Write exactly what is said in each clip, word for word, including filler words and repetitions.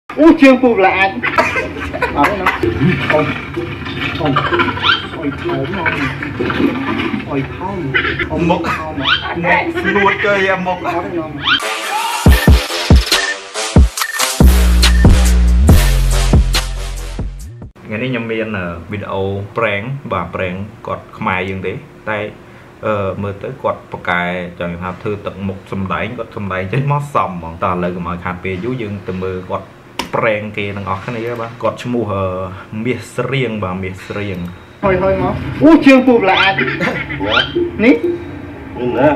Ủa chương phục là ai? Ở đây nó không không ôi thơm ngon ôi thơm không mốc không nuốt chơi em mốc ở đây ngon ngày nay nhầm miền video prank và prank quạt khmai dương thế tay ờ mới tới quạt bọc cài cho người thư tận một sầm đánh quạt sầm đánh chết mót sầm bọn ta lời của mọi khán về dú dương từ mưa quạt prank kia đang ở cái này ba quạt mua hờ miệt riêng và miệt riêng thôi thôi nó ủa chương phục là ai? Ní nè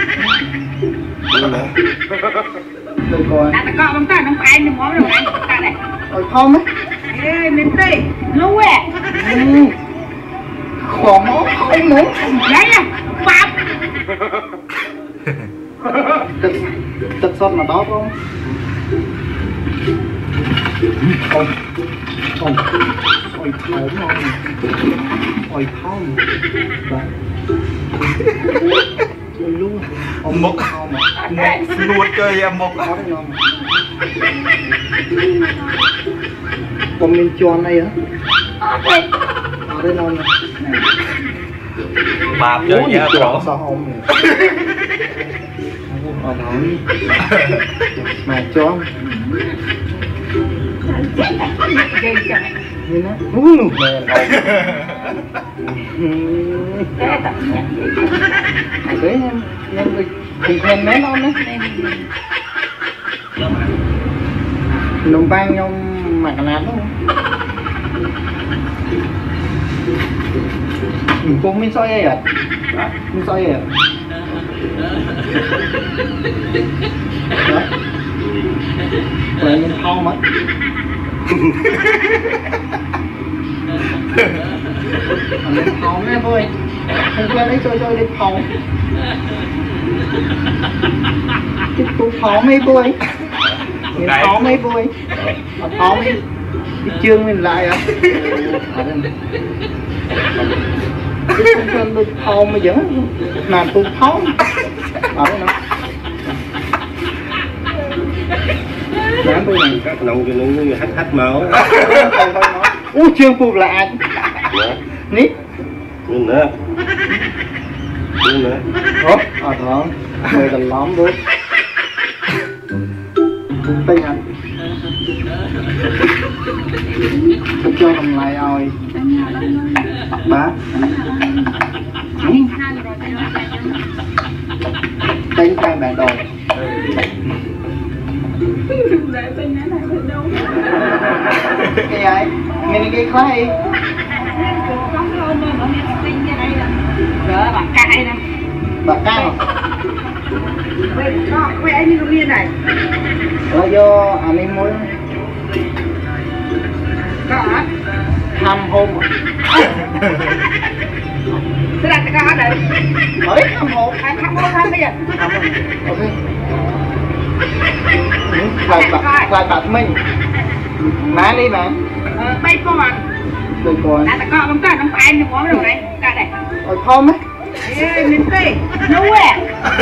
tôi coi đã có bóng tay nó phải anh món rồi anh ta này ôi thơm ấy ê mình tê lâu à khổ máu không muốn đấy à bắp tật tật sốt mà đó không không không ôi thơm ngon ôi thơm ôi luôn ông mốc nuốt chơi em mốc ở đây ngon còn mình tròn này á ở đây ngon nè bạp chơi nhá bro sao không ở đó mà cho như nó ú đấy em em được cùng khen mấy non đấy nồng bang nhau mà cái nào đó cô mình soi vậy à mình soi vậy à vậy mình thong mất mình thong nè thôi không quen đấy chơi chơi đi thong cái tôi thong mấy vui mình thong mấy vui mà thong mấy cái chương mình lại à cái không quen tôi thong mà vẫn làm tôi thong ở đây nó bán tôi này các nông cho nó hắt hắt máu ú chương phục là ai? Ní nhìn nữa nhìn nữa ủa ờ thở người đàn lóm bố tinh hả tôi cho thằng lại rồi bá tinh trang bản đồ cái ấy mình cái khai bà cãi nè bà cay mà quẹ như cái miên này là do anh em muốn có hả ham hôm thế là cái có đấy mới ham hôm anh không có tham bây giờ ok lại bạn lại bạn mình má đi mà bay con à tôi coi đã có bóng tay nó phải anh món rồi đấy ta này ôi thơm ấy ê mình tê lâu à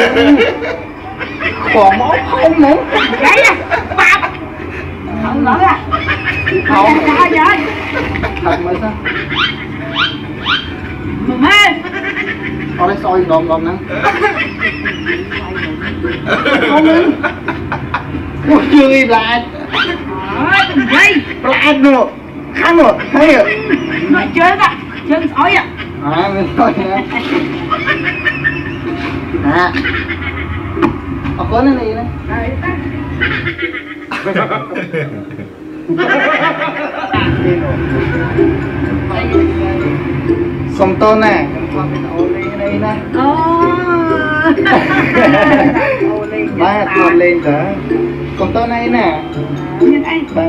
khổ máu không muốn đấy à bắp không nói à không sao vậy thật mới sao mẹ ở đây soi gồm gồm nè không lên ủa chưa đi lại đây lại được khăn rồi thấy rồi nói chơi à chơi sói à à mình coi nè à ở có này này không tôn nè ô lên đây nè ba tuần lên cả còn tôn này nè ba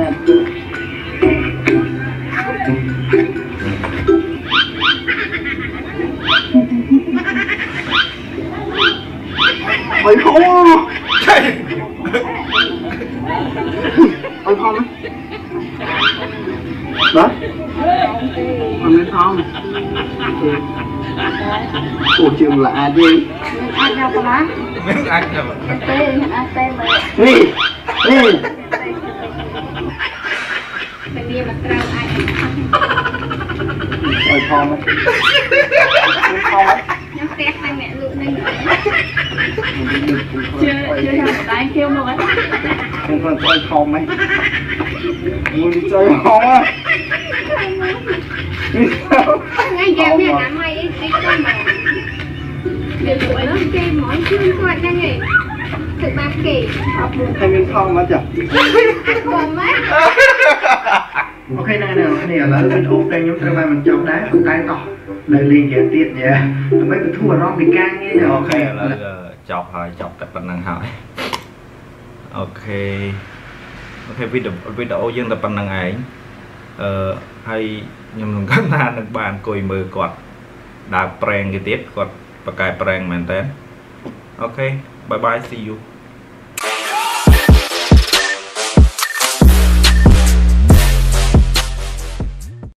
mày không ôi không đó còn lên không ủa trường là ai đi ăn nhau có má anh là tê ăn tê mà đi đi មានមកត្រូវអាចអយថមថមខ្ញុំផ្ទះខាងអ្នកលក់នឹងជឿជឿថាដៃគៀវមកហ្នឹងខ្ញុំគាត់អយថមហ៎មួយនេះchơi không á ngay giờ mẹ làm mày đi đi con mà để tụi nó chơi món chua quạt ra nhỉ thực ba kỳ hay mình không mà chả còn mấy ok này nào này là bên ốp đây nhóm trai mình chọn đá của tay to lời liền dễ tiệt vậy mấy cái thua nó bị căng như nào ok là chọc hỏi chọc các bạn năng hỏi ok ok video video dương tập bạn năng ấy ờ hay nhưng mình các bạn được bàn cùi mờ quạt đạp preng cái tiết quạt và cài preng màn tên ok bye bye see you